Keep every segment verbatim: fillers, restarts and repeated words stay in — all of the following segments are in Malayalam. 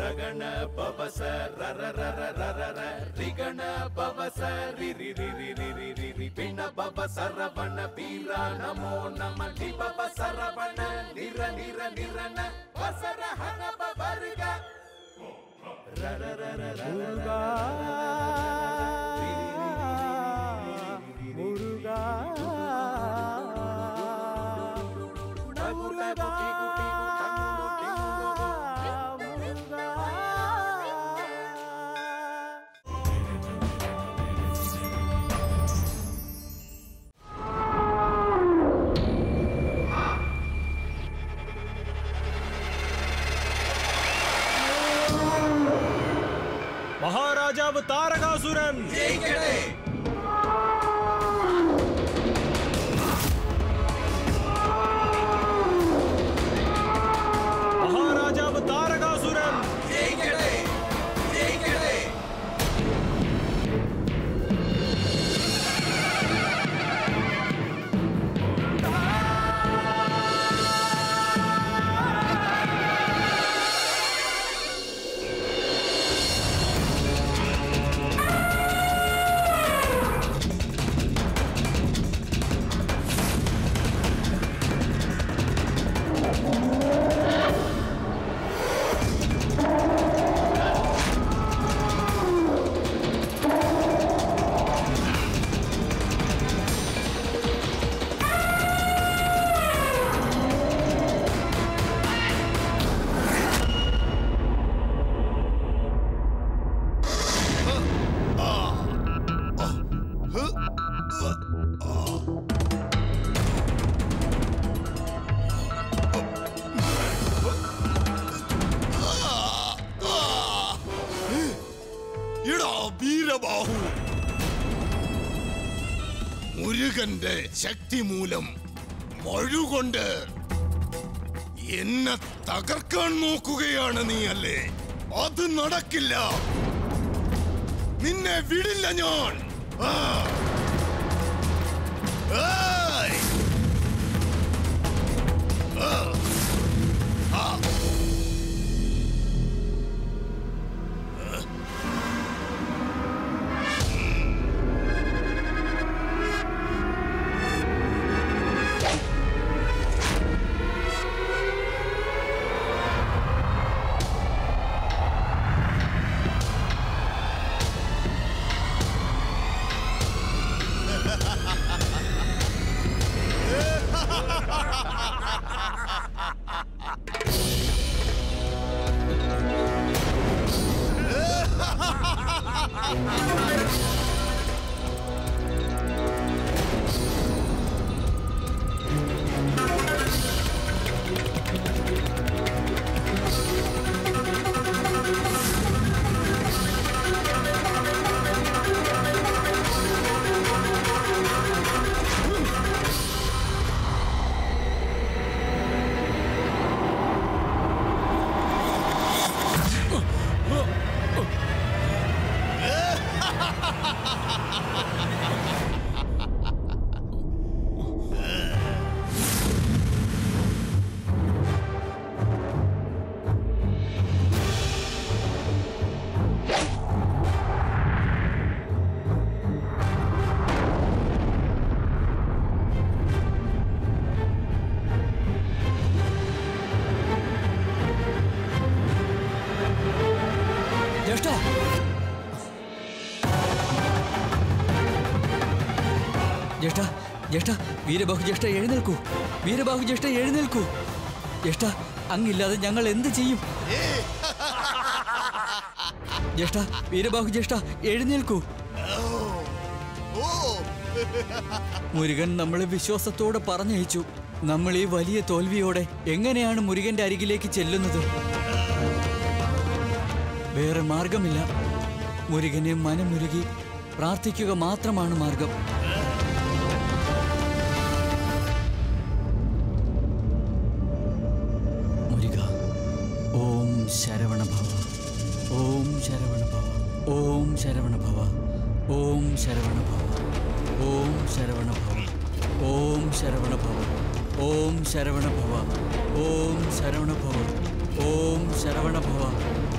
ರಗಣ ಪವಸ ರರ ರರ ರರ ರ ರಿಗಣ ಪವಸ ರಿ ರಿ ರಿ ರಿ ರಿ ರಿ ರಿ ರಿ ಪಿಣ ಪವ ಸರವಣ ವೀರ ನಮೋ ನಮ ಲಿ ಪವ ಸರವಣ ನಿರ ನಿರ ನಿರನ ವಸರ ಹನ ಪವರ್ಗ ರರ ರರ ರರ ಮುರುಗಾ മഹാരാജാവ് താരകാസുരൻ ജയിക്കട്ടെ. മഹാരാജാവ് താരകാസുരൻ ജയിക്കട്ടെ ജയിക്കട്ടെ. മുരുകന്റെ ശക്തി മൂലം മഴുകൊണ്ട് എന്നെ തകർക്കാൻ നോക്കുകയാണ് നീ അല്ലേ? അത് നടക്കില്ല. നിന്നെ വിടില്ല ഞാൻ. ആ ജ്യേഷ്ഠ ജ്യേഷ്ഠ വീരബാഹു ജ്യേഷ്ഠ എഴുന്നേൽക്കൂ. വീരബാഹു ജ്യേഷ്ഠ എഴുന്നേൽക്കൂ. ജ്യേഷ്ഠ അങ്ങില്ലാതെ ഞങ്ങൾ എന്ത് ചെയ്യും? ജ്യേഷ്ഠ വീരബാഹു ജ്യേഷ്ഠ എഴുന്നേൽക്കൂ. മുരുകൻ നമ്മളെ വിശ്വാസത്തോടെ പറഞ്ഞയച്ചു. നമ്മൾ ഈ വലിയ തോൽവിയോടെ എങ്ങനെയാണ് മുരുകന്റെ അരികിലേക്ക് ചെല്ലുന്നത്? വേറെ മാർഗമില്ല. മുരുകനെ മനമുരുകി പ്രാർത്ഥിക്കുക മാത്രമാണ് മാർഗം. മുരുക ഓം ശരവണ ഭവ, ഓം ശരവണ ഭവ, ഓം ശരവണ ഭവ, ഓം ശരവണ ഭവ, ഓം ശരവണ ഭവ, ഓം ശരവണ ഭവ, ഓം ശരവണ ഭവ, ഓം ശരവണ ഭവ, ഓം ശരവണ ഭവ,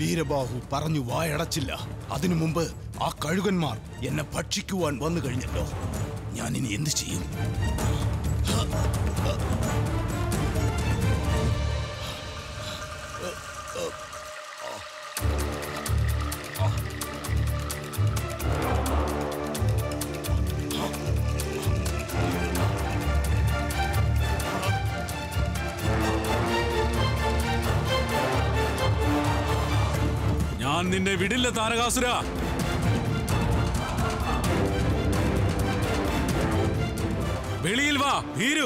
വീരബാഹു പറഞ്ഞു വായടച്ചില്ല. അതിനു മുമ്പ് ആ കഴുകന്മാർ എന്നെ ഭക്ഷിക്കുവാൻ വന്നു കഴിഞ്ഞല്ലോ. ഞാൻ ഇനി എന്ത് ചെയ്യും? ഞാൻ നിന്നെ വിടില്ല താരകാസുര. വെളിയിൽ വാ ഭീരു.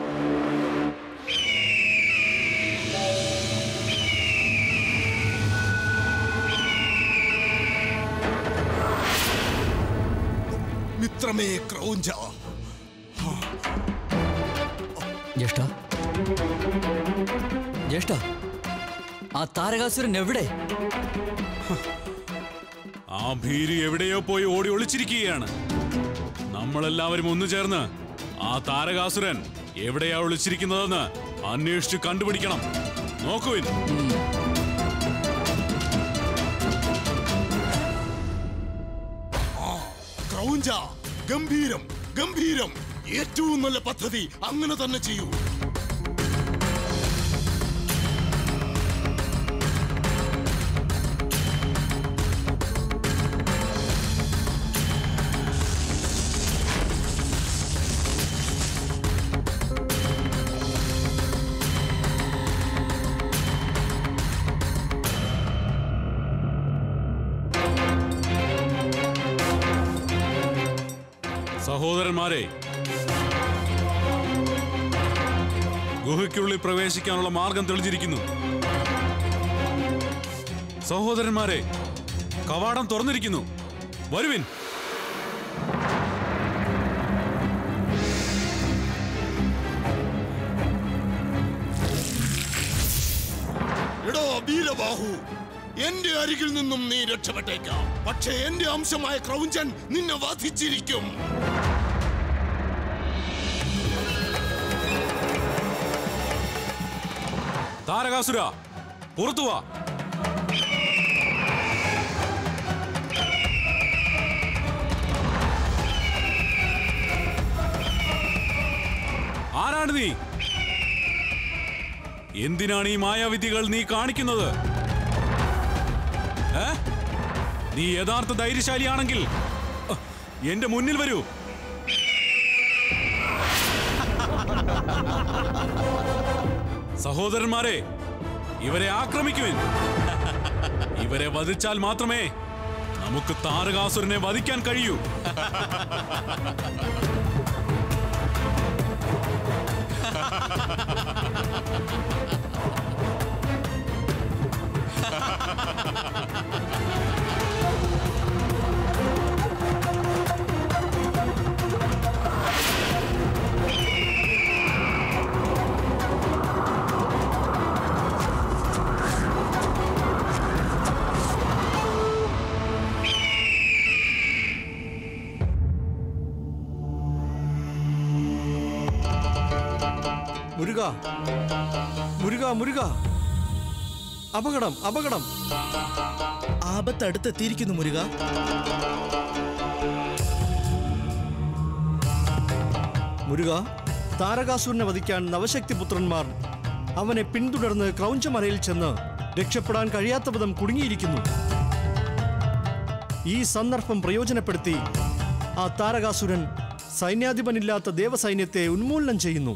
മിത്രമേ ക്രൗഞ്ച. ജ്യേഷ്ഠ, ജ്യേഷ്ഠ, ആ താരകാസുരൻ എവിടെ? ആ ഭീരു എവിടെയോ പോയി ഓടി ഒളിച്ചിരിക്കുകയാണ്. നമ്മളെല്ലാവരും ഒന്നു ചേർന്ന് ആ താരകാസുരൻ എവിടെയാ ഒളിച്ചിരിക്കുന്നതെന്ന് അന്വേഷിച്ച് കണ്ടുപിടിക്കണം. നോക്കുവിൻ. ക്രൗഞ്ച, ഗംഭീരം ഗംഭീരം. ഏറ്റവും നല്ല പദ്ധതി. അങ്ങനെ തന്നെ ചെയ്യൂ. സഹോദരന്മാരെ, ഗുഹയ്ക്കുള്ളിൽ പ്രവേശിക്കാനുള്ള മാർഗം തെളിഞ്ഞിരിക്കുന്നു. സഹോദരന്മാരെ, കവാടം തുറന്നിരിക്കുന്നു. വരുവിൻ. എടോ വീരബാഹു, എന്റെ അരികിൽ നിന്നും നീ രക്ഷപ്പെട്ടേക്കാം. പക്ഷേ എന്റെ അംശമായ ക്രൗഞ്ചൻ നിന്നെ വധിച്ചിരിക്കും. താരകാസുര, പുറത്തു വാ. ആരാണ് നീ? എന്തിനാണ് ഈ മായാവിദ്യകൾ നീ കാണിക്കുന്നത്? നീ യഥാർത്ഥ ധൈര്യശാലിയാണെങ്കിൽ എന്റെ മുന്നിൽ വരൂ. സഹോദരന്മാരെ, ഇവരെ ആക്രമിക്കുവിൻ. ഇവരെ വധിച്ചാൽ മാത്രമേ നമുക്ക് താരകാസുരനെ വധിക്കാൻ കഴിയൂ. മുരുക, മുരുക, മുരുക, അപകടം, അപകടം. ആപത്ത് അടുത്തെത്തിയിരിക്കുന്നു മുരുക. മുരുക, താരകാസുരനെ വധിക്കാൻ നവശക്തി പുത്രന്മാർ അവനെ പിന്തുടർന്ന് ക്രൗഞ്ചമലയിൽ ചെന്ന് രക്ഷപ്പെടാൻ കഴിയാത്ത വിധം കുടുങ്ങിയിരിക്കുന്നു. ഈ സന്ദർഭം പ്രയോജനപ്പെടുത്തി ആ താരകാസുരൻ സൈന്യാധിപനില്ലാത്ത ദേവസൈന്യത്തെ ഉന്മൂലനം ചെയ്യുന്നു.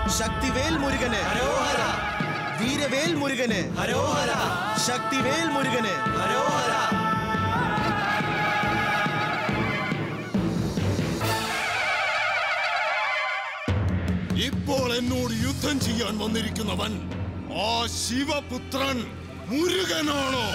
ശക്തിവേൽ മുരുകന് വീരവേൽ മുരുകന് ശക്തിവേൽ മുരുകന് ഇപ്പോൾ എന്നോട് യുദ്ധം ചെയ്യാൻ വന്നിരിക്കുന്നവൻ ആ ശിവപുത്രൻ മുരുകനാണോ?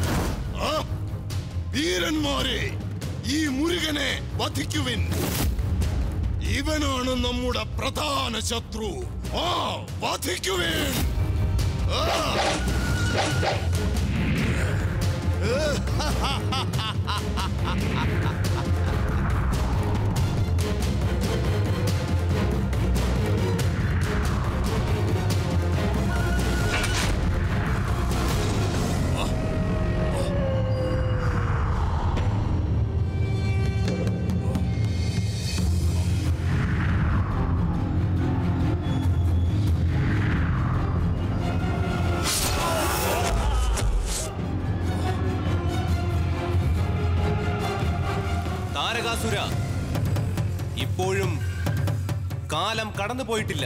വീരന്മാരെ, ഈ മുരുകനെ വധിക്കുവിൻ. ഇവനാണ് നമ്മുടെ പ്രധാന ശത്രു. ആ വധിക്കുവിൻ. താരകാസുര, ഇപ്പോഴും കാലം കടന്നു പോയിട്ടില്ല.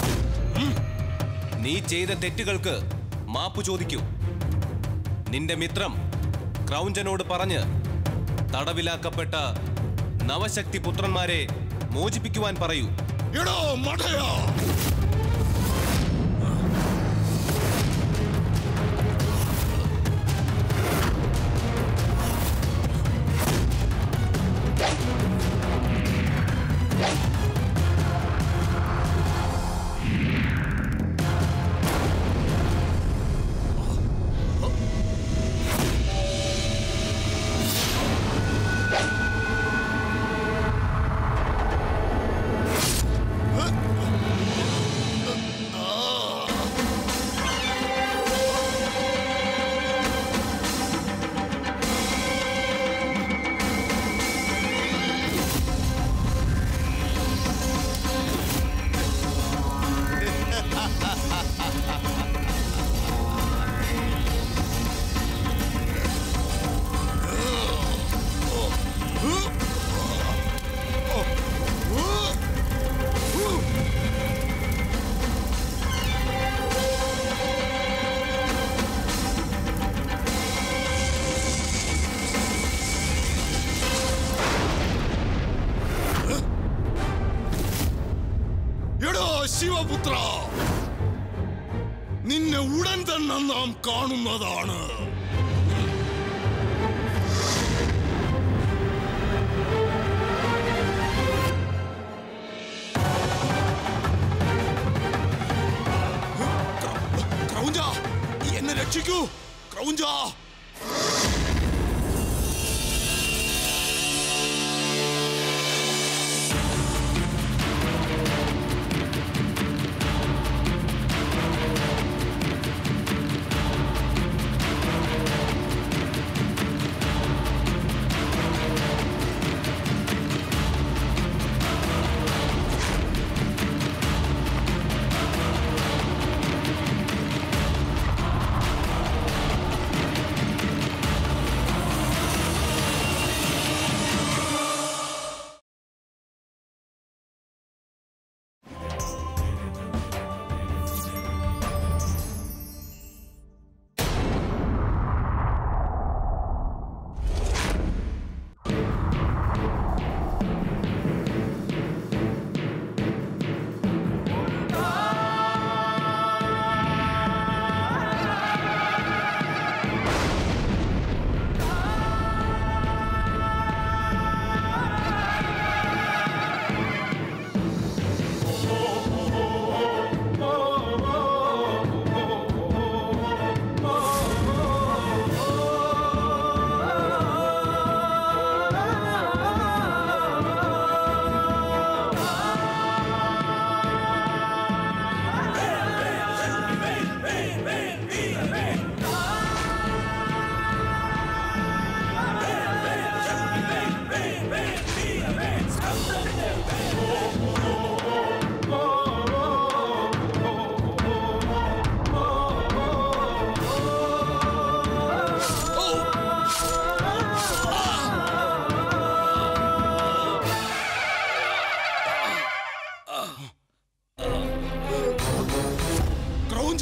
നീ ചെയ്ത തെറ്റുകൾക്ക് മാപ്പു ചോദിക്കൂ. നിന്റെ മിത്രം ക്രൗഞ്ചനോട് പറഞ്ഞ് തടവിലാക്കപ്പെട്ട നവശക്തി പുത്രന്മാരെ മോചിപ്പിക്കുവാൻ പറയൂ. എടോ മടയാ, ശിവപുത്ര, നിന്നെ ഉടൻ തന്നെ നാം കാണുന്നതാണ്. ക്രൗഞ്ച, എന്നെ രക്ഷിക്കൂ ക്രൗഞ്ച.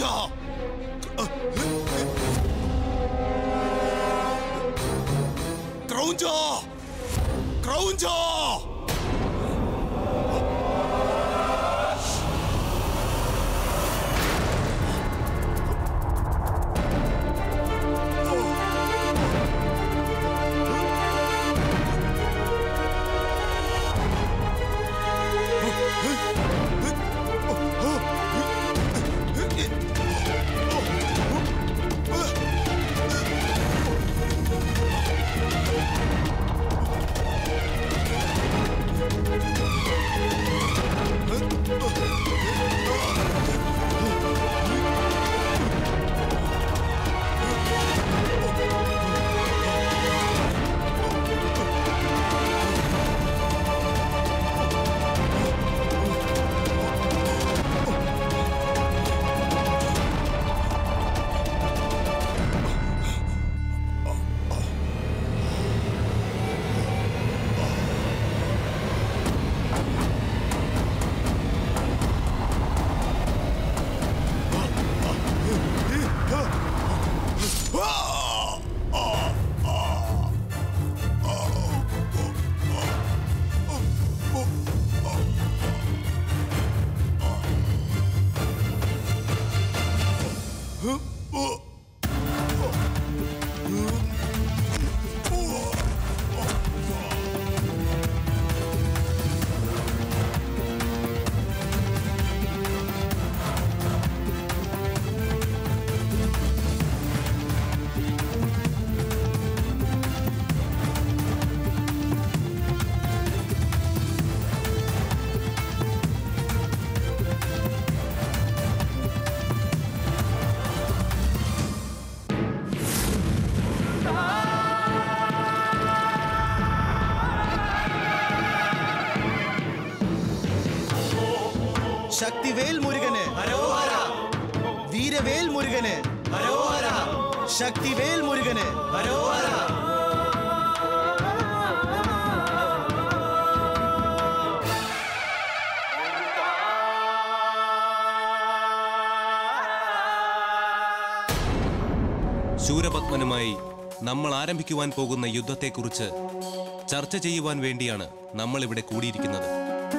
ക്രൗഞ്ച ക്രൗഞ്ച ശക്തിവേൽ മുരുകന് വീരവേൽ മുരുകന് ശക്തിവേൽ മുരുകന് ശൂരപത്മനുമായി നമ്മൾ ആരംഭിക്കുവാൻ പോകുന്ന യുദ്ധത്തെക്കുറിച്ച് ചർച്ച ചെയ്യുവാൻ വേണ്ടിയാണ് നമ്മൾ ഇവിടെ കൂടിയിരിക്കുന്നത്.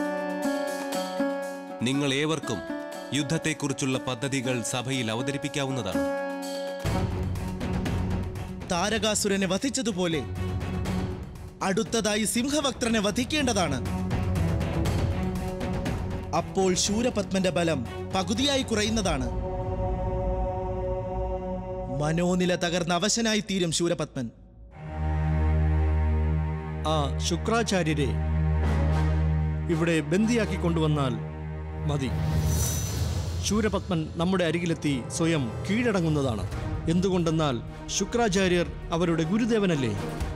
നിങ്ങൾ ഏവർക്കും യുദ്ധത്തെക്കുറിച്ചുള്ള പദ്ധതികൾ സഭയിൽ അവതരിപ്പിക്കാവുന്നതാണ്. താരകാസുരനെ വധിച്ചതുപോലെ അടുത്തതായി സിംഹവക്ത്രനെ വധിക്കേണ്ടതാണ്. അപ്പോൾ ശൂരപത്മന്റെ ബലം പകുതിയായി കുറയുന്നതാണ്. മനോനില തകർന്ന അവശനായി തീരും ശൂരപത്മൻ. ആ ശുക്രാചാര്യരെ ഇവിടെ ബന്ദിയാക്കി കൊണ്ടുവന്നാൽ മതി. ശൂരപത്മൻ നമ്മുടെ അരികിലെത്തി സ്വയം കീഴടങ്ങുന്നതാണ്. എന്തുകൊണ്ടെന്നാൽ ശുക്രാചാര്യർ അവരുടെ ഗുരുദേവനല്ലേ.